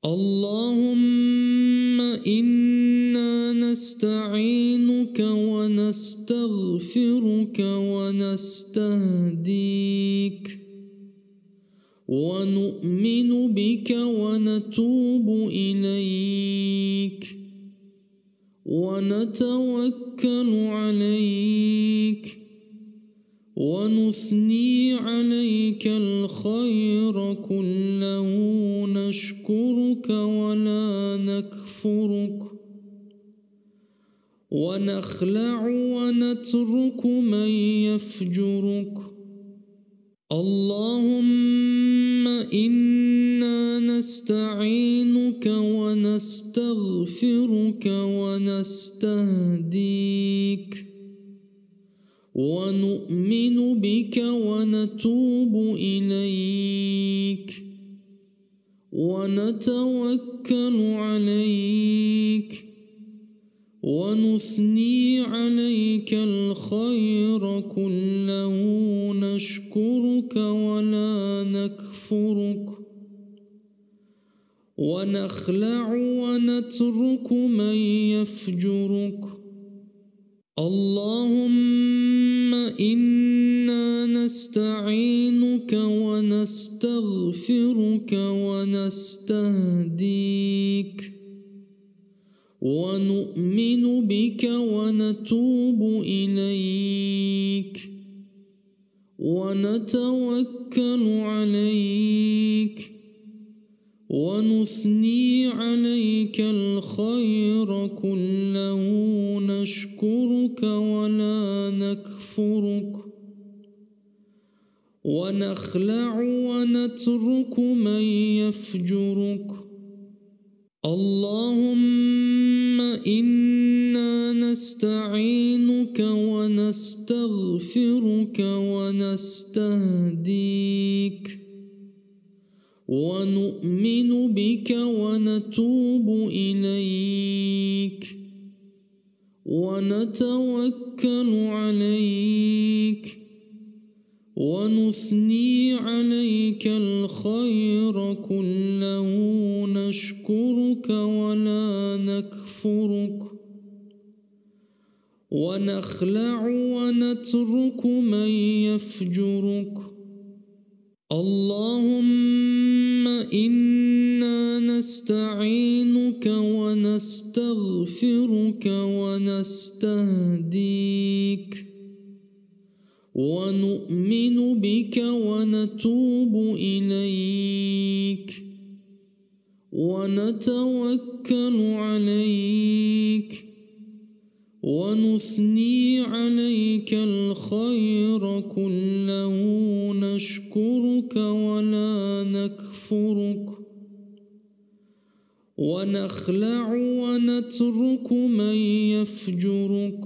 اللهم إنا نستعينك ونستغفرك ونستهديك ونؤمن بك ونتوب إليك ونتوكل عليك ونثني عليك الخير كله نشكرك ولا نكفرك ونخلع ونترك من يفجرك. اللهم إنا نستعينك ونستغفرك ونستهديك ونؤمن بك ونتوب إليك ونتوكل عليك ونثني عليك الخير كله نشكرك ولا نكفرك ونخلع ونترك من يفجرك. اللهم إنا نستعينك ونستغفرك ونستهديك ونؤمن بك ونتوب إليك ونتوكل عليك ونثني عليك الخير كله نشكرك ولا نكفرك ونخلع ونترك من يفجرك. اللهم إنا نستعينك ونستغفرك ونستهديك ونؤمن بك ونتوب إليك ونتوكل عليك ونثني عليك الخير كله نشكرك ولا نكفرك ونخلع ونترك من يفجرك. اللهم إنا نستعينك ونستغفرك ونستهديك ونؤمن بك ونتوب إليك ونتوكل عليك ونثني عليك الخير كله نشكرك ولا نكفرك ونخلع ونترك من يفجرك.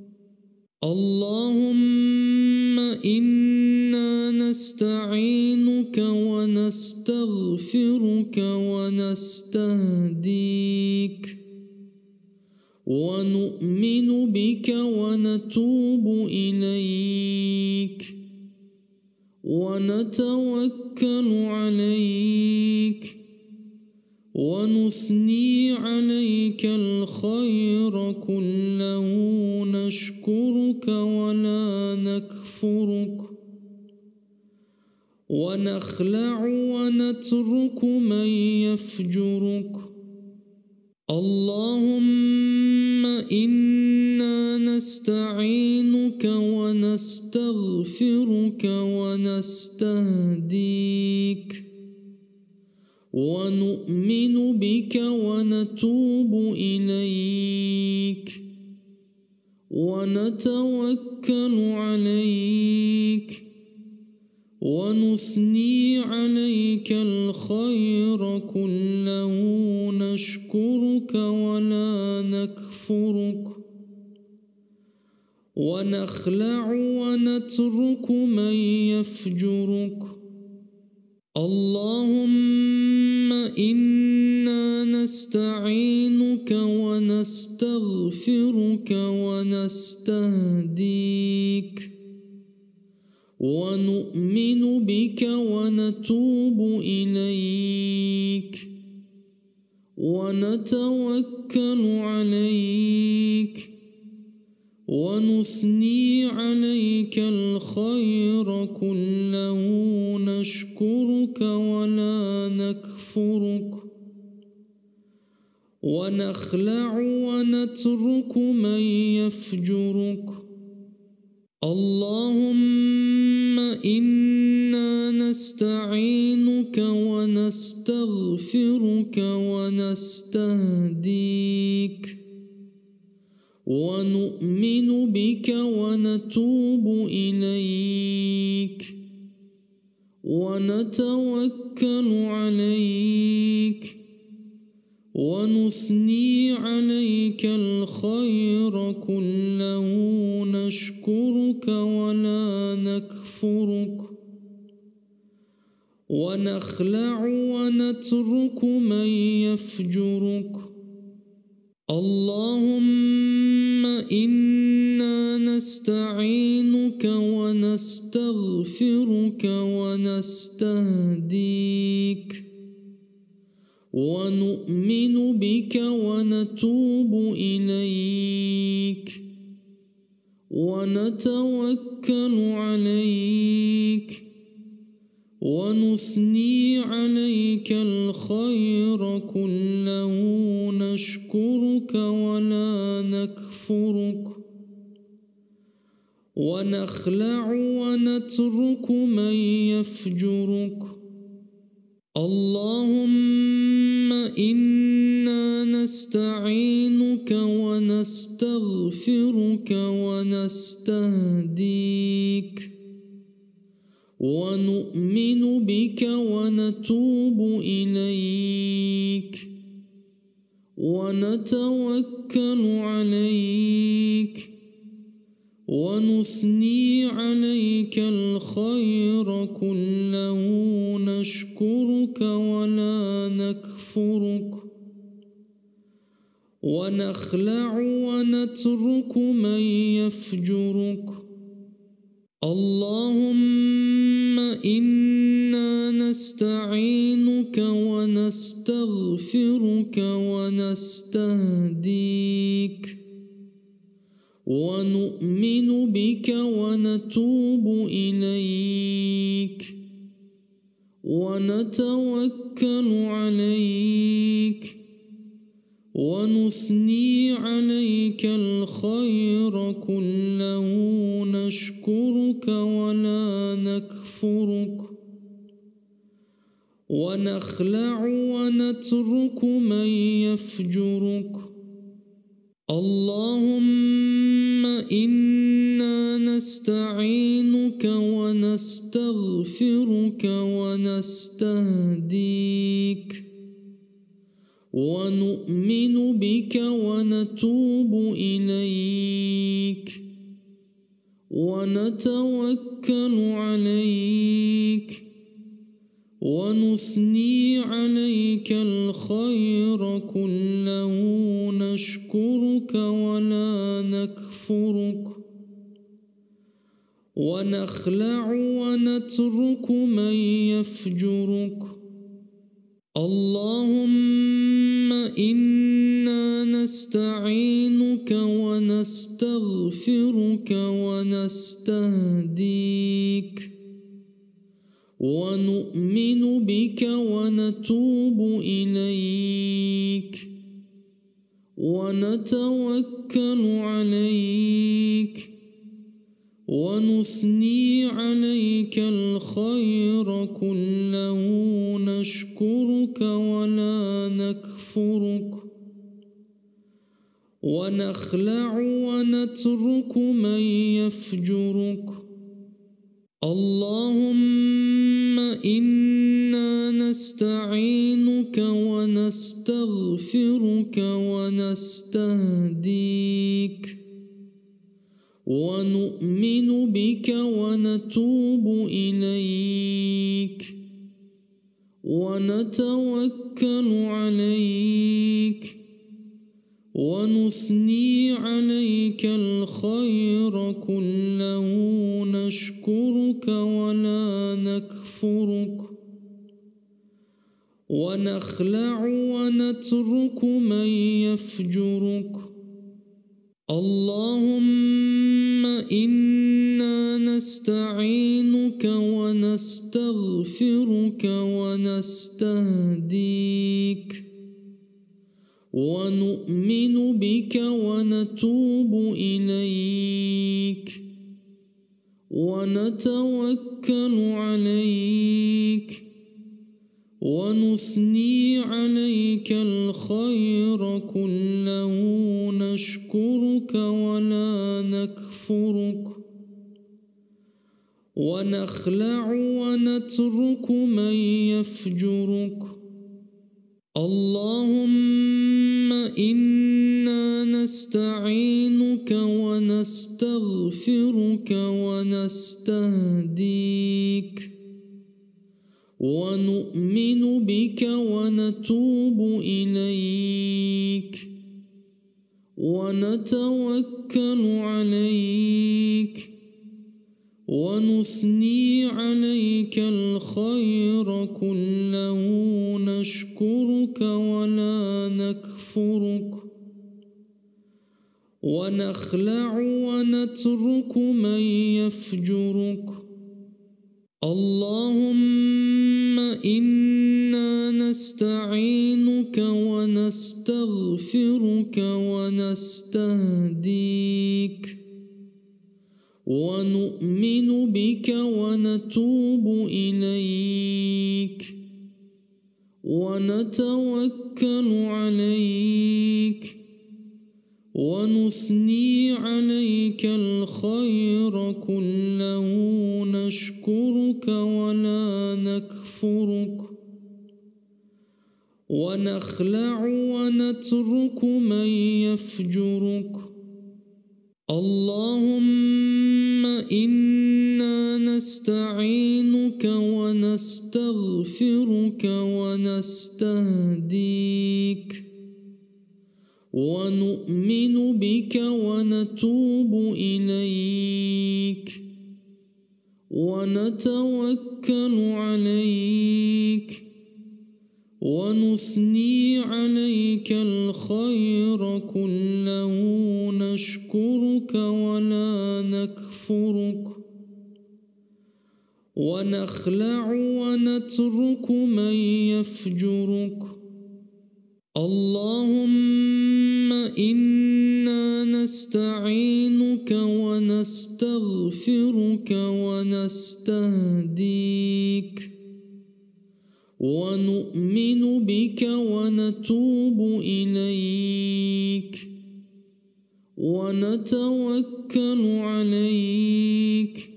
اللهم إنا نستعينك ونستغفرك ونستهديك ونؤمن بك ونتوب إليك ونتوكل عليك ونثني عليك الخير كله نشكرك ولا نكفرك ونخلع ونترك من يفجرك. اللهم إنا نستعينك ونستغفرك ونستهديك ونؤمن بك ونتوب إليك ونتوكل عليك ونثني عليك الخير كله نشكرك ولا نكفرك ونخلع ونترك من يفجرك. اللهم إنا نستعينك ونستغفرك ونستهديك ونؤمن بك ونتوب إليك ونتوكل عليك ونثني عليك الخير كله نشكرك ولا نكفرك ونخلع ونترك من يفجرك اللهم إنا نستعينك ونستغفرك ونستهديك ونؤمن بك ونتوب إليك ونتوكل عليك ونثني عليك الخير كله نشكرك ولا نكفرك ونخلع ونترك من يفجرك اللهم إنا نستعينك ونستغفرك ونستهديك ونؤمن بك ونتوب إليك ونتوكل عليك ونثني عليك الخير كله نشكرك ولا نكفرك ونخلع ونترك من يفجرك اللهم إنا نستعينك ونستغفرك ونستهديك ونؤمن بك ونتوب إليك ونتوكل عليك ونثني عليك الخير كله نشكرك ولا نكفرك ونخلع ونترك من يفجرك اللهم إنا نستعينك ونستغفرك ونستهديك ونؤمن بك ونتوب إليك ونتوكل عليك ونثني عليك الخير كله نشكرك ولا نكفرك ونخلع ونترك من يفجرك اللهم إنا نستعينك ونستغفرك ونستهديك ونؤمن بك ونتوب إليك ونتوكل عليك ونثني عليك الخير كله نشكرك ولا نكفرك ونخلع ونترك من يفجرك اللهم إنا نستعينك ونستغفرك ونستهديك ونؤمن بك ونتوب إليك ونتوكل عليك ونثني عليك الخير كله نشكرك ولا نكفرك ونخلع ونترك من يفجرك اللهم إنا نستعينك ونستغفرك ونستهديك ونؤمن بك ونتوب إليك ونتوكل عليك ونثني عليك الخير كله نشكرك ولا نكفرك ونخلع ونترك من يفجرك. اللهم إنا نستعينك ونستغفرك ونستهديك ونؤمن بك ونتوب إليك ونتوكل عليك ونثني عليك الخير كله نشكرك ولا نكفرك ونخلع ونترك من يفجرك. اللهم إنا نستعينك ونستغفرك ونستهديك ونؤمن بك ونتوب إليك ونتوكل عليك ونثني عليك الخير كله نشكرك ولا نكفرك ونخلع ونترك من يفجرك. اللهم إنا نستعينك ونستغفرك ونستهديك ونؤمن بك ونتوب إليك ونتوكل عليك ونثني عليك الخير كله نشكرك ولا نكفرك ونخلع ونترك من يفجرك. اللهم إنا نستعينك ونستغفرك ونستهديك ونؤمن بك ونتوب إليك ونتوكل عليك ونثني عليك الخير كله نشكرك ولا نكفرك ونخلع ونترك من يفجرك. اللهم إنا نستعينك ونستغفرك ونستهديك ونؤمن بك ونتوب إليك ونتوكل عليك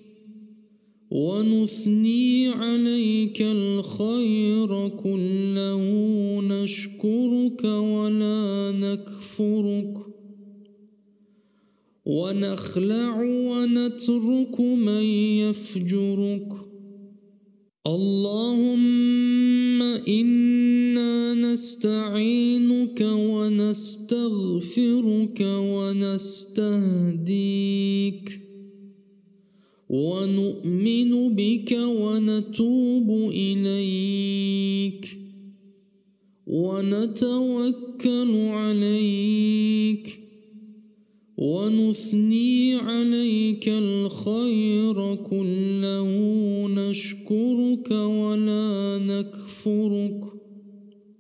ونثني عليك الخير كله نشكرك ولا نكفرك ونخلع ونترك من يفجرك. اللهم إنا نستعينك ونستغفرك ونستهديك ونؤمن بك ونتوب إليك ونتوكل عليك ونثني عليك الخير كله نشكرك ولا نكفرك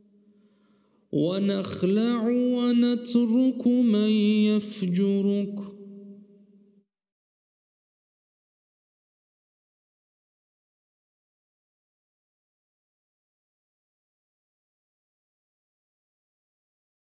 ونخلع ونترك من يفجرك.